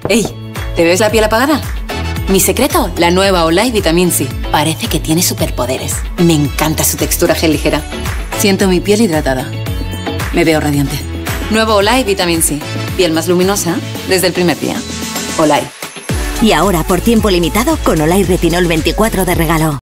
Ey, ¿te ves la piel apagada? Mi secreto, la nueva Olay Vitamin C. Parece que tiene superpoderes. Me encanta su textura gel ligera. Siento mi piel hidratada. Me veo radiante. Nuevo Olay Vitamin C. Piel más luminosa desde el primer día. Olay. Y ahora, por tiempo limitado, con Olay Retinol 24 de regalo.